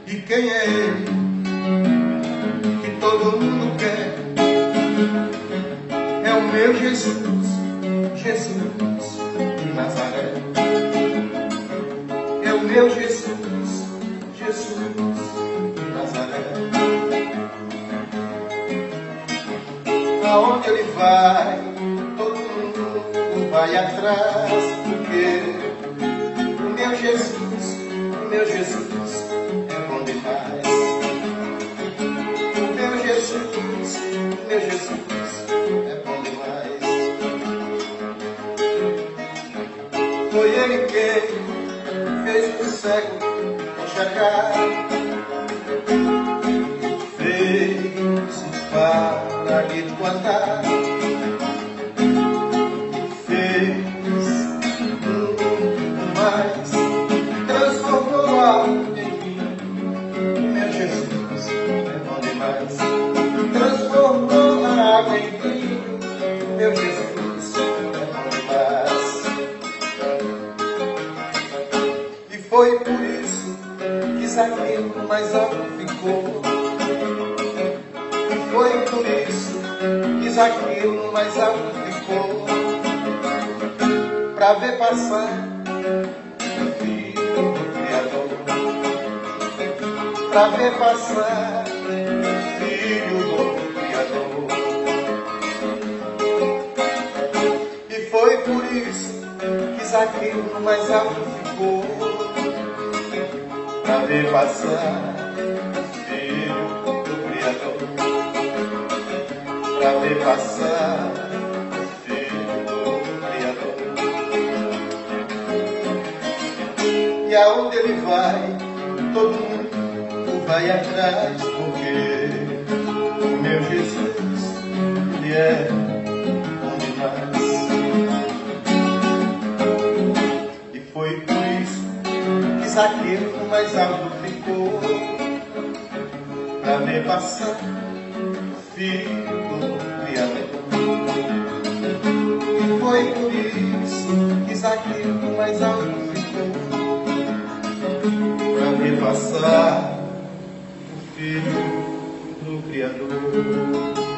E quem é ele que todo mundo quer? É o meu Jesus, Jesus de Nazaré. É o meu Jesus, Jesus de Nazaré. Aonde ele vai, todo mundo vai atrás, porque o meu Jesus é bom demais. O meu Jesus é bom demais. Foi ele quem fez o cego enxergar, fez o paralítico andar, fez muito mais, transformou a alma em vinho. Meu Jesus é bom demais. Transformou a água em vinho. Meu Jesus é bom demais. E foi por isso que Zaqueu mais alto ficou. E foi por isso que Zaqueu mais alto ficou, pra ver passar o Filho do Criador, pra ver passar o Filho do Criador. E foi por isso que Zaqueu no mais alto ficou, pra ver passar o Filho do Criador, pra ver passar o Filho do Criador. E aonde ele vai, todo mundo vai atrás, porque o meu Jesus, ele é bom demais. E foi por isso que Zaqueu no mais alto ficou, pra ver passar o Filho do Criador. E foi por isso que Zaqueu no mais alto ficou, pra ver passar o Filho do Criador.